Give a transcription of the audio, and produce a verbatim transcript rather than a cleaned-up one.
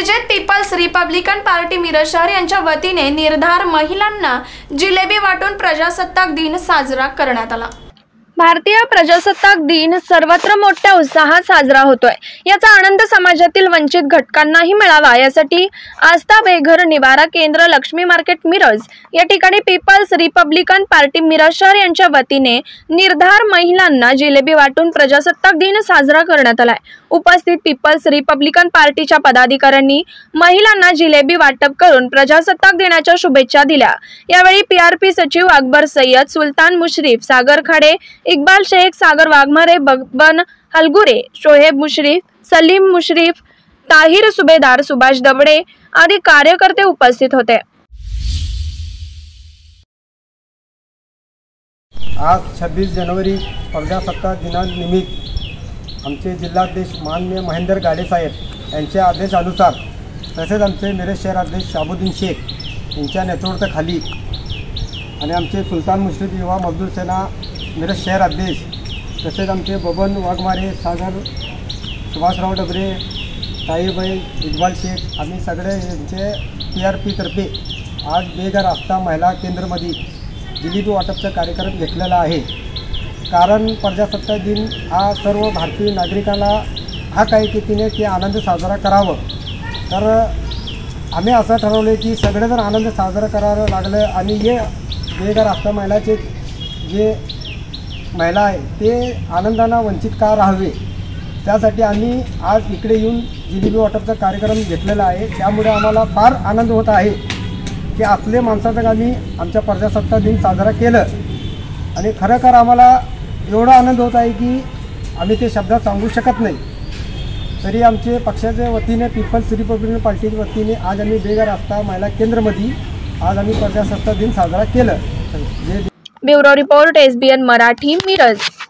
विजेत People's Republican Party Miraj शहर यांच्या वतीने निर्धार महिलांना जिलेबी वाटून प्रजासत्ताक दिन साजरा करण्यात आला। भारतीय प्रजासत्ताक दिन सर्वत्र मोठ्या उत्साहात साजरा होतोय। याचा आनंद समाजातील वंचित घटकांनाही मिळावा यासाठी आस्था बेघर निवारा केंद्र लक्ष्मी मार्केट मिरज या ठिकाणी पीपल्स रिपब्लिकन पार्टी मिरज शहर यांच्या वतीने निर्धार महिलांना जिलेबी वाटून प्रजासत्ताक दिन साजरा करण्यात आलाय। उपस्थित पीपल्स रिपब्लिकन पार्टीच्या पदाधिकाऱ्यांनी महिलांना जिलेबी वाटप करून प्रजासत्ताक दिनाच्या शुभेच्छा दिल्या। यावेळी पीआरपी सचिव अकबर सय्यद, सुलतान मुश्रीफ, सागर खाडे, इकबाल शेख, सागर वाघमारे, बबन हलगुरे, शोहेब मुश्रीफ, सलीम मुश्रीफ, ताहिर सुभेदार, सुभाष दबडे आदी कार्यकर्ते उपस्थित होते। आज छब्बीस जनवरी प्रजासत्ताक दिनानिमित्त आमचे जिल्हाध्यक्ष माननीय महेंद्र गाडे साहेब यांच्या आदेशानुसार तसेच आमचे मिरज शहराध्यक्ष शाबुद्दीन शेख यांच्या नेतृत्वाखाली आणि आमचे सुलतान मुश्रीफ युवा मजदूर सेना मिरज शहर अध्यक्ष तसेच आमचे बबन वाघमारे, सागर, सुभाषराव डबरे, ताईबाई, इकबाल शेख आम्ही सगळे यांचे पी आर पीतर्फे आज बेघर आस्था महिला केंद्रामध्ये जिलेबी वाटपचा कार्यक्रम घेतलेला आहे। कारण प्रजासत्ताक दिन हा सर्व भारतीय नागरिकांना हक आहे की तिने ते आनंद साजरा करावं। तर आम्ही असं ठरवलं की सगळेजण आनंद साजरा करावं लागलं आणि हे बेघर आस्था महिलाचे जे महिला आहे ते आनंदानं वंचित का राहावे त्यासाठी आम्ही आज इकडे येऊन जिलेबी वाटपचा कार्यक्रम घेतलेला आहे। त्यामुळे आम्हाला फार आनंद होत आहे की आपले माणसाचं आम्ही आमच्या प्रजासत्ताक दिन साजरा केलं आणि खरोखर आम्हाला एवढा आनंद होत आहे की आम्ही ते शब्दात सांगू शकत नाही। तरी आमचे पक्षाच्या वतीने पीपल्स रिपब्लिकन पार्टीच्या वतीने आज आम्ही बेघर आस्था महिला केंद्रामध्ये आज आम्ही प्रजासत्ताक दिन साजरा केलं। Bureau report S B N Marathi Miraj.